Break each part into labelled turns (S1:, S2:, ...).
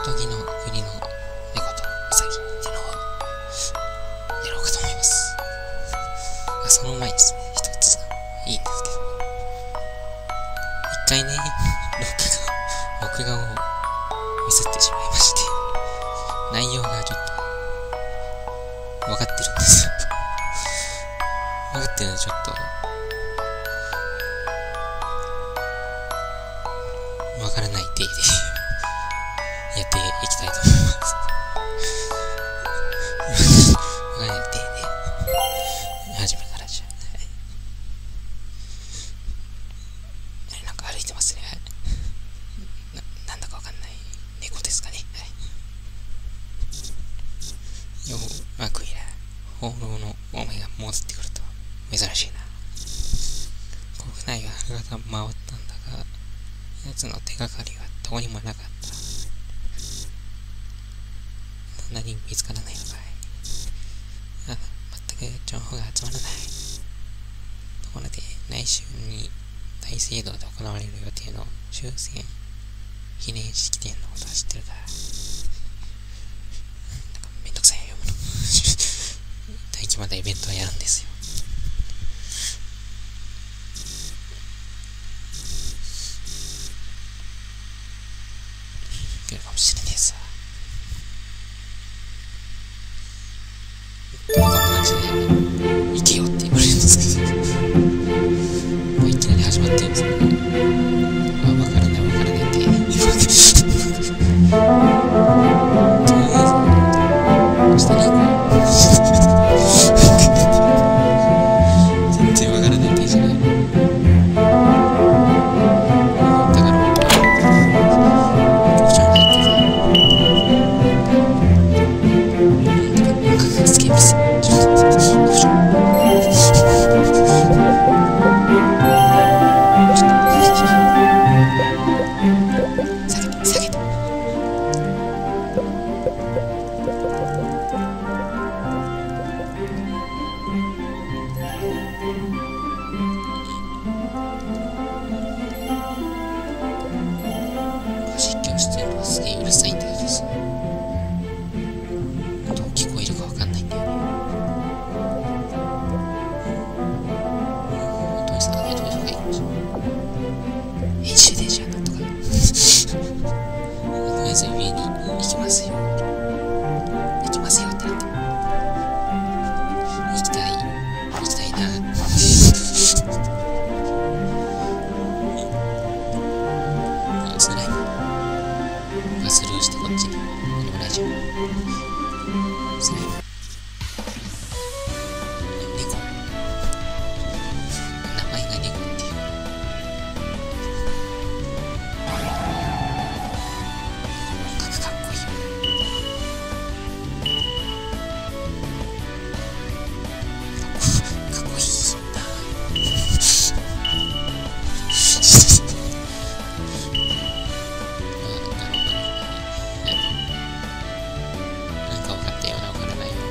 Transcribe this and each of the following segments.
S1: 時の国の猫とウサギっていうのをやろうかと思います。その前にですね、一ついいんですけど、一回ね、録画をミスってしまいまして、内容がちょっと分かってるんですよ。分かってるのでちょっと分からない体でやっていきたいと思います。分からない体で初めからじゃあ、はい、なんか歩いてますね。なんだかわかんない猫ですかね。はい、ようまくいら放浪のお前が戻ってくると珍しいな。国内が回ったんだが、奴の手がかりはどこにもなかった。何も見つからないのかい。全く情報が集まらない。ところで、来週に大聖堂で行われる予定の終戦記念式典のことは知ってるか。なんかめんどくさいよ、読むの。大規模なイベントをやるんですよ。来るかもしれねえさ。こんな感じで行けよって言われるんですけど、もういきなり始まってるんですけど、わからないって言われて、とりあえず下に行こう。全然わからないってじゃない。だから僕は局長になってスケープスすげえうるさいんだけどさ、どう聞こえるかわかんないんだよね。本当にさ、どういうとこがいいんでしょう。編集でじゃあなんとか。とりあえず上に行きますよ。行きますよってなって。行きたいな。スライムスルーしてこっちに何もないじゃん。スライム猫、名前が猫っていう。かっこいいよ。かっこいいな。なんか分かったような分からないよ。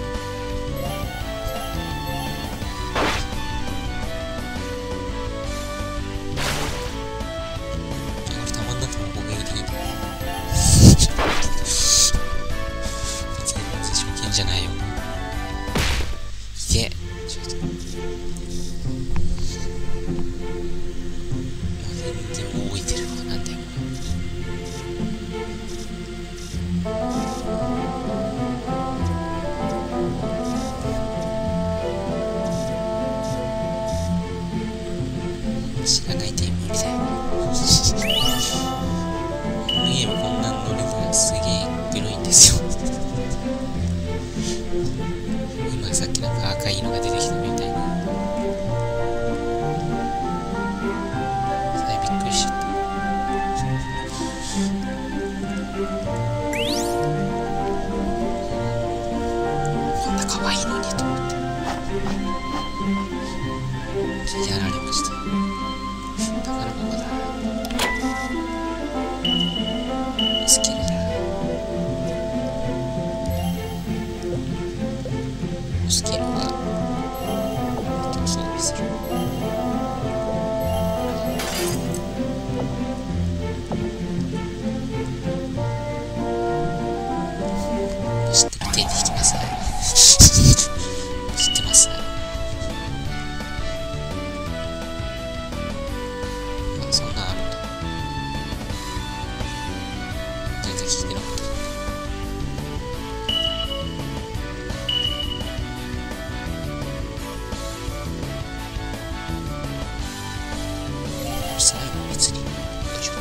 S1: これたまんなくても僕がいいでいいんだよ。全然真剣じゃないよ。いけちょっと全然動いてるわ。なんだよ知らないテーマみたいな。このゲームこんな乗れるのがすげえグロいんですよ。今さっきなんか赤いのが出てきたみたいな。びっくりしちゃった。こんな可愛いのにと思ってやられました。宝箱だ。スキルだ。スキルは装備する。 出てきますね。知ってます。そんなんあるんだ。全然聞いてなかった。最後別に。よいしょ。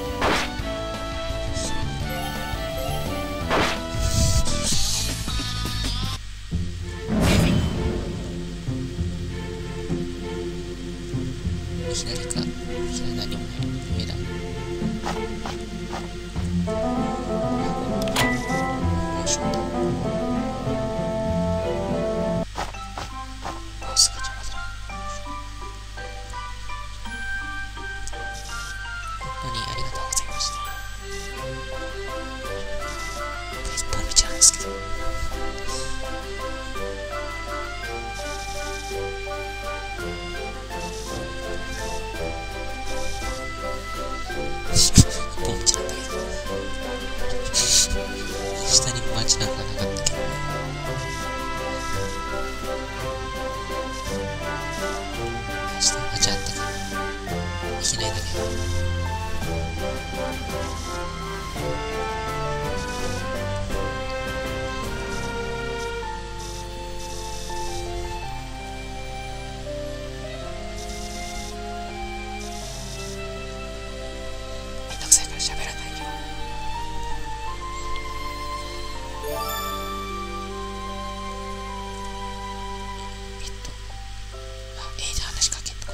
S1: 左か、左何もない。上だ。よいしょ。マウスが邪魔だ。本当にありがとうございました。一本道なんですけど。一本道なんだけど。下に街なんかなかったけど。下に街あったから行けないんだけど。めんどくさいから喋らないよ。A で話しかけんとこ。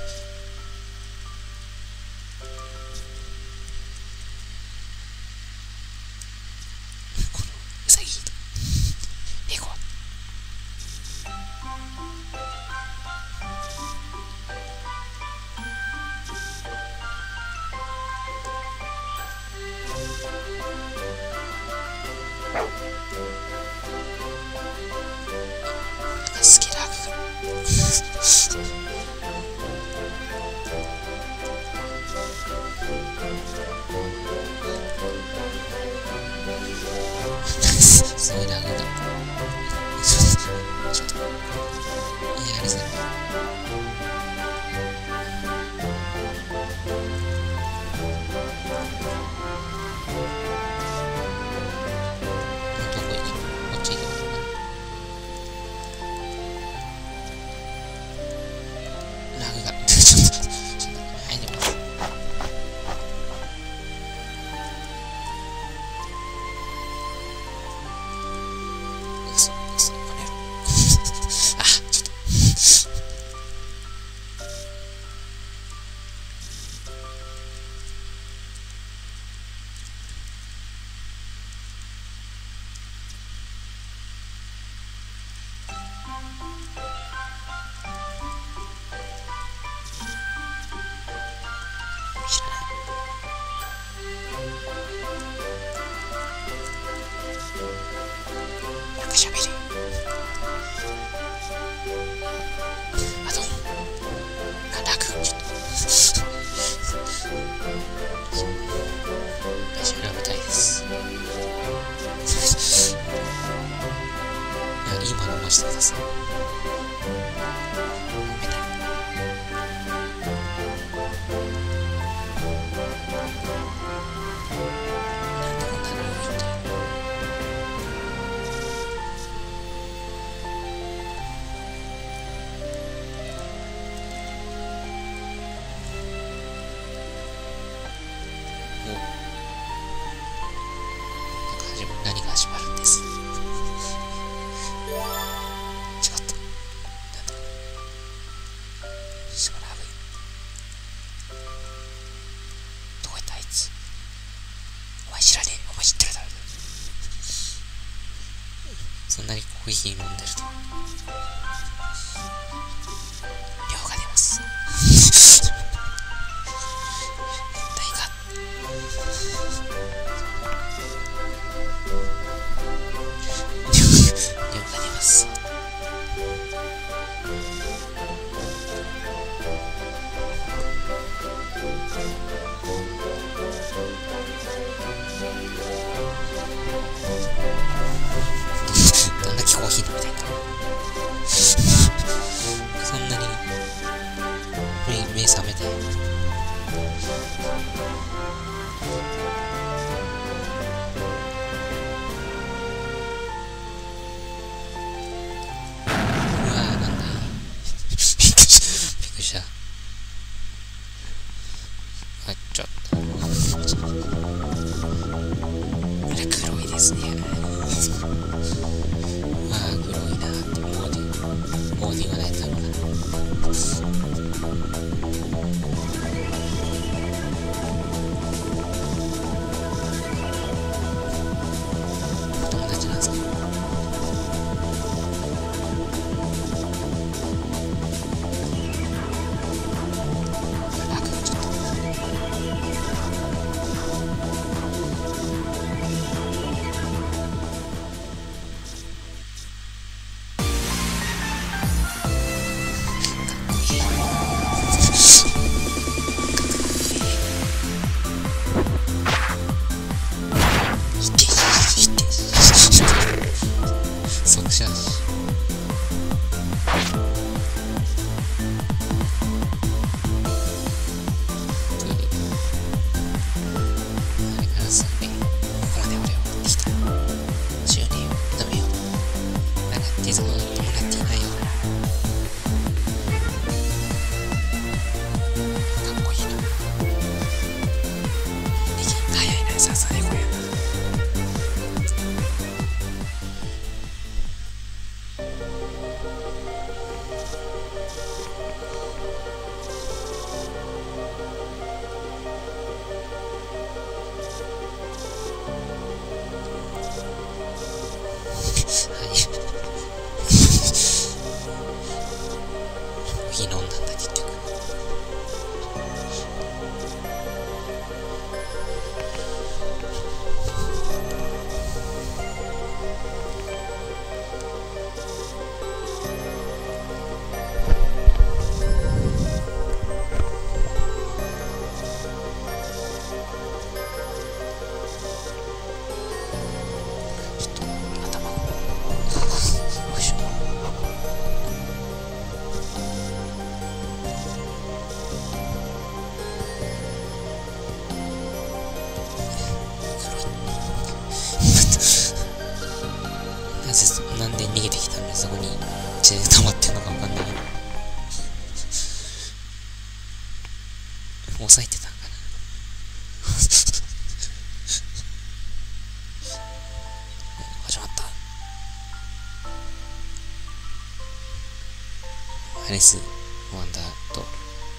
S1: このウサギと猫はなんかスケラーグがすごいラグがちょっとやりづらい。どこ行くの？こっち行くのかな。ラグがちょっと入ります。これあ、ちょっと知らない。なんか喋るよ。あとラグちょっと調べたいです。いや、今のましてください。褒めたい。なんでこんなの多いんだよ。もうなんか何が始まるんです。違った。なんだしばらくどこ行ったあいつ。お前知らねえ。お前知ってるだろ。そんなにコーヒー飲んでると量が出ます。大か量が出ます。 たい。うわー、なんだい。びっくりした。あ、ちょっと。あれ、黒いですね。ああ、黒いなーって、もう言わないとダメだな。友達なんですか？あ、ちょっと。速射し。あれからすぐにここまで俺を持ってきた。10年を認めよう。だが手相を言ってもらっていないようだな。かっこいいな。力が速いな、さすがにこれやな。コーヒー飲んだんだ結局。ちょっと頭がよいしょ。なんで逃げてきたのにそこに血で溜まってんのかわかんないけど。抑えてたんかな。始まった。アリス・ワンダードール。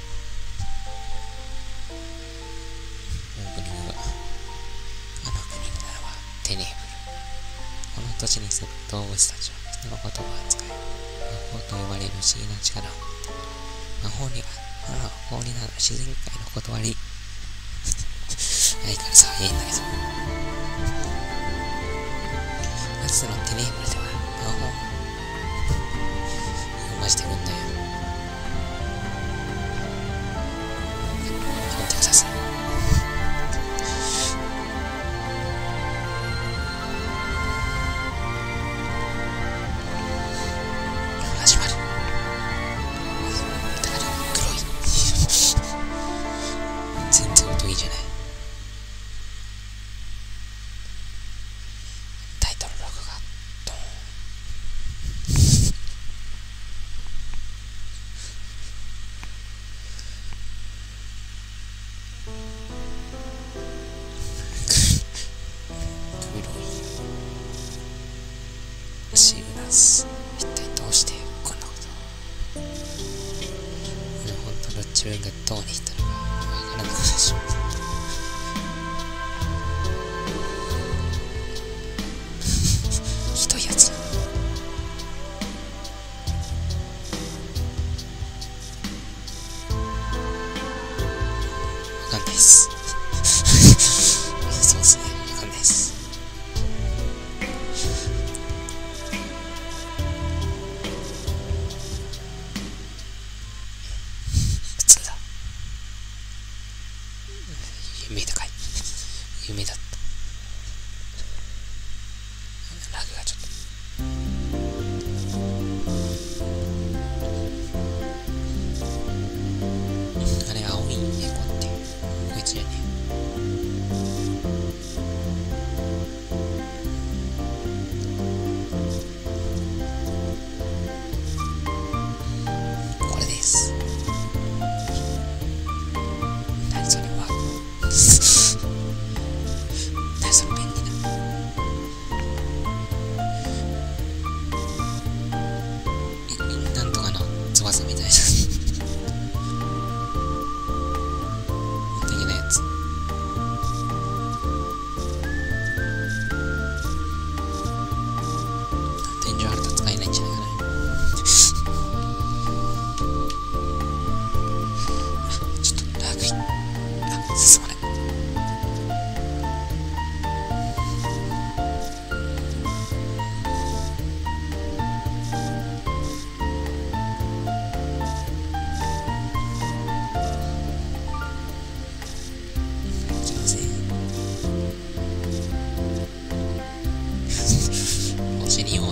S1: オープニングが、あの国の名はテネーブル。この土地に住む動物たちは人の言葉を使い、魔法と呼ばれる不思議な力を持っている。魔法には、法になる自然界の断り。相からさ、いいんだけど。かつてのテネーブルでは、魔法を読ませてくんだよ。読んでください。始まる。だから黒い。全然音いいじゃない。タイトルロゴがドーン。黒い。シグナス。一体どうしてこんなことを。俺本当の自分がどうにしたのかわからなくなってしまう。ひどいやつだ。わかんないっす。そうっすね、わかんないっす。普通だ。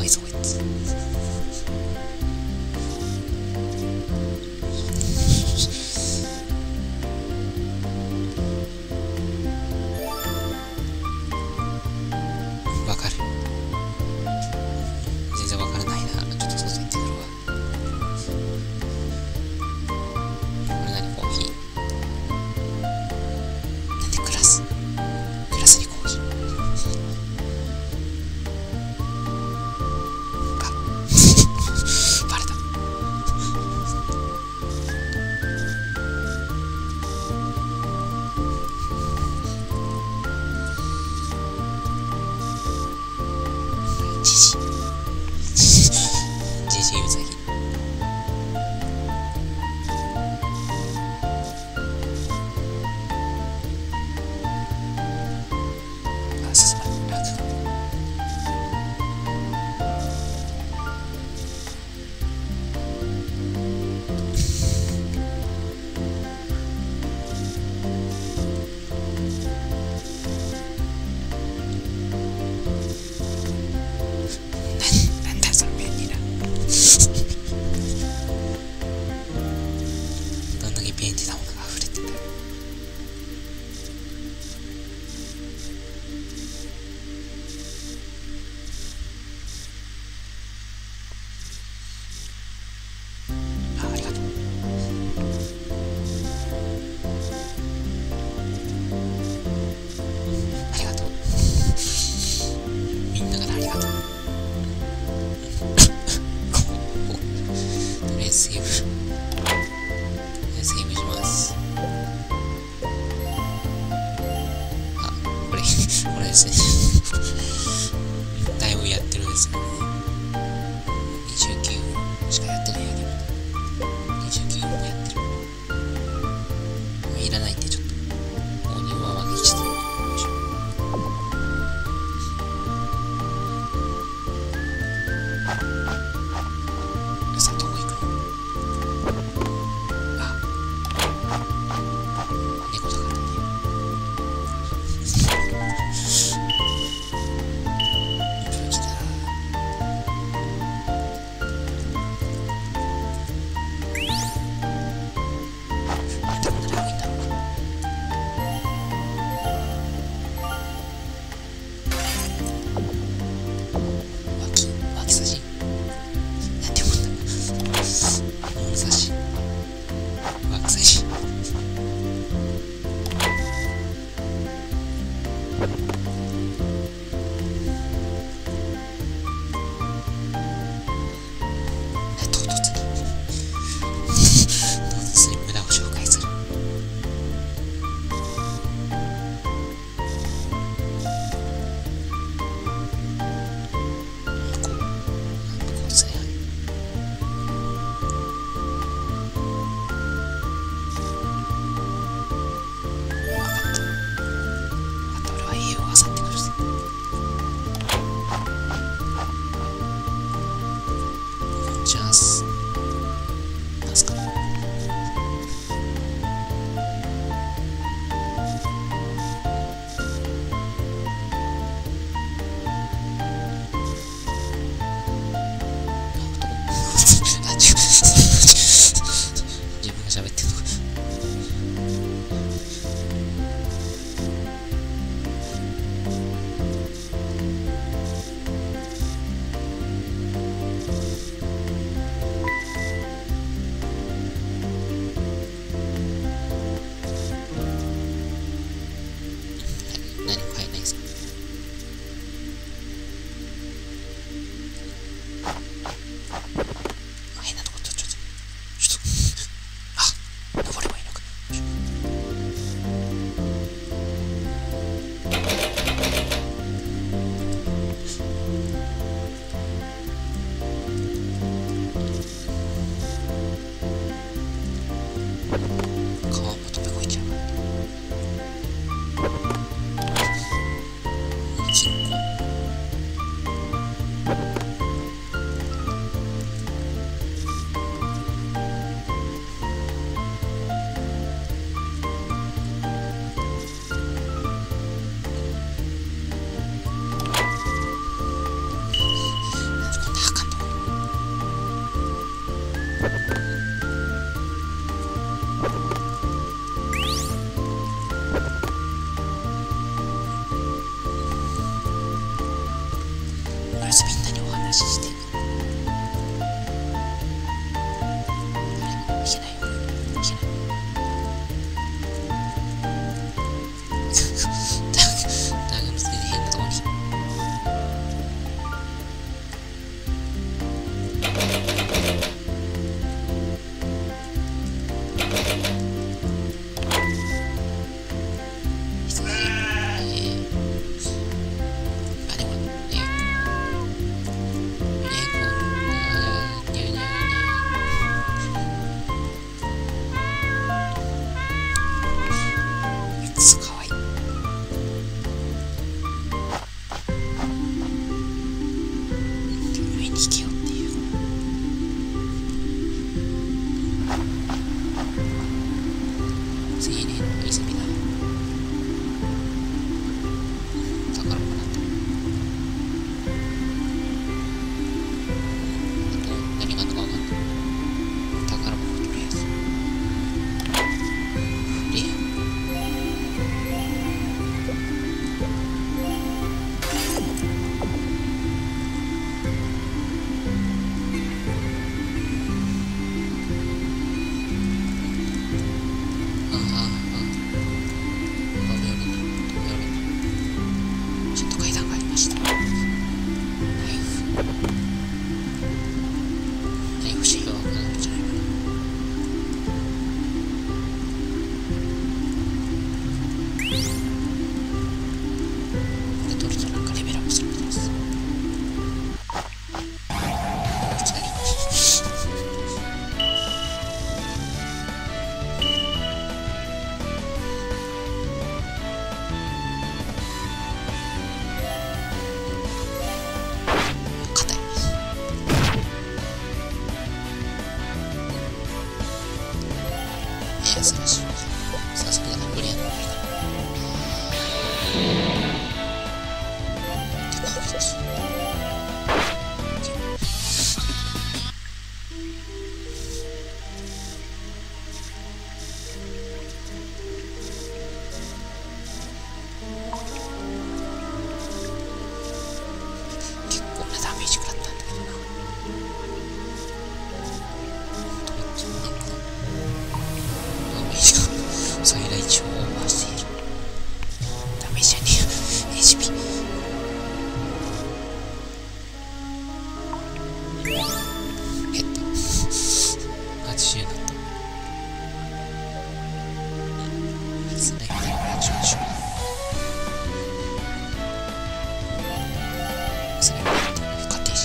S1: いぞこいつ。わかる。全然わからないな。ちょっと外行ってくるわ。これ何？コーヒー？なんでグラスにコーヒーか。バレた。じじうさぎ。あ、進まない。なんだその便利な。どんだけ便利なものが溢れてんだよ。ありがとう。ありがとう。みんなからありがとう。とりあえずセーブします。あ、これですね。だいぶやってるんですよね。29分しかやってないやけど、29分もやってる。いらないんでちょっとオーディオは分けちゃった。よいしょ。さあどこ行くの？あ、猫だからね。来た。なんでこんなに青いんだろう。脇差しなんて読むんだ。物差し脇差し。唐突に無駄を紹介する。向こうですね。分かった。俺は家を漁ってくるぜ。チャンス。なんすか？自分が喋ってるのか。何も買えないんですか？変なとこちょっとあ、登ればいいのか。川も飛び越えちゃう。金庫。なんでこそれは勝手に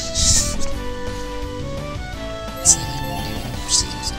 S1: つながりのレベルをしているぞ。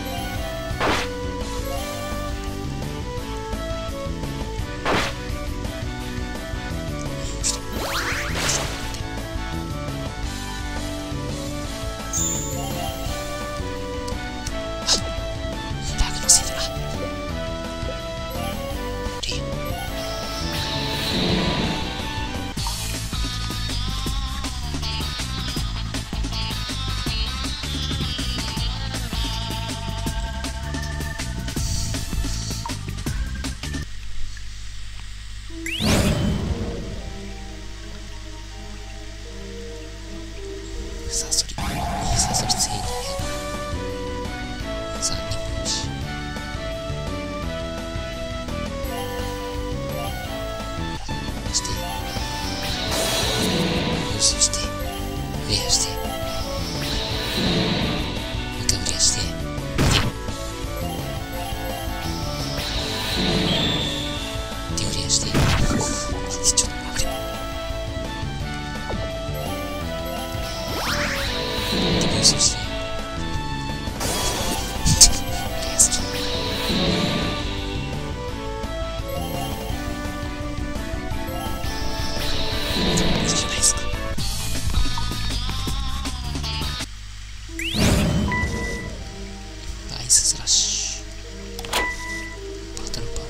S1: サソリついてさあ日本一して優勝してクリアしてもう一回クリアしてでクリアしてちょっと待って優勝してクリアするじゃないですか。アイススラッシュバトルパワ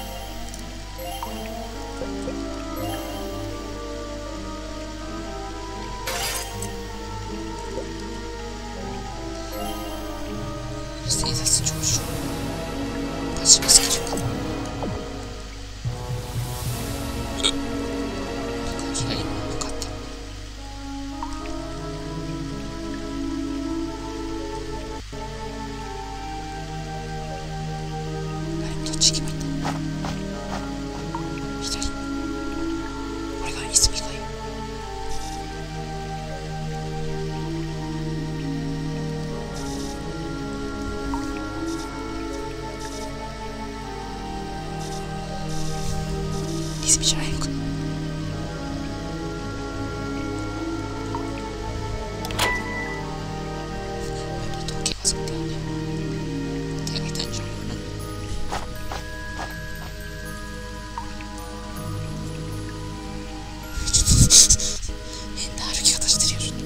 S1: ーステータス上昇パシフィスキルか左に向かったどっち行けばいいんだ。左これが泉かい。泉じゃないのか。時計がそってはね手が痛いんじゃないかな。ちょっと変な歩き方してるよ。ちょっ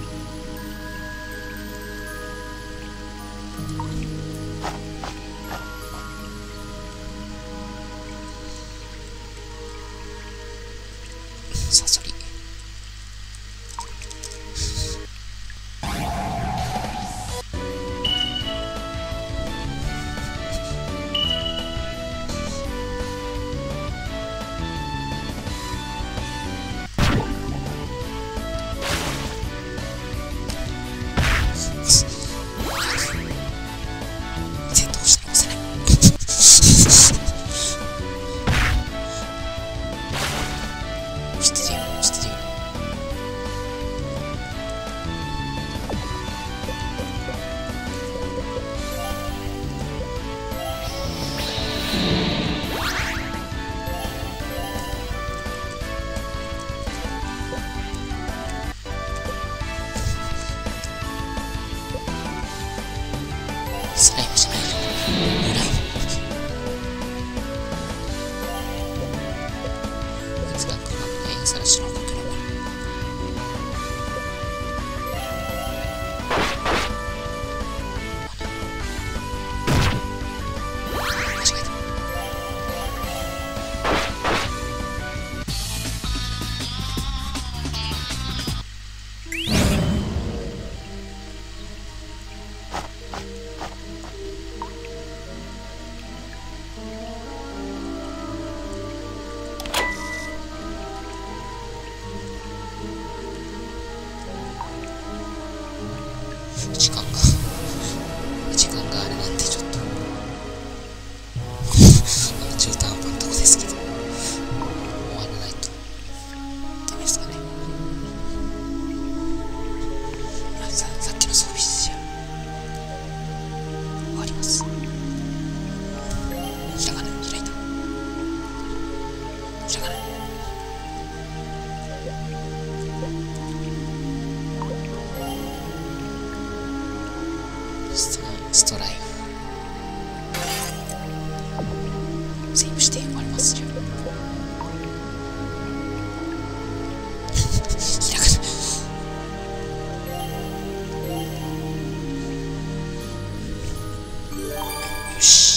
S1: とサソリ戦闘して押せない。押してるよ押してるよ。スライムじゃないよ。村井いつかクラブでさらしのかければ間違えた。時間があれなんでちょっと中途半端なとこですけど終わらないとダメですかね。さっきの装備じゃ終わります。ひらがな開いた。ひらがなし。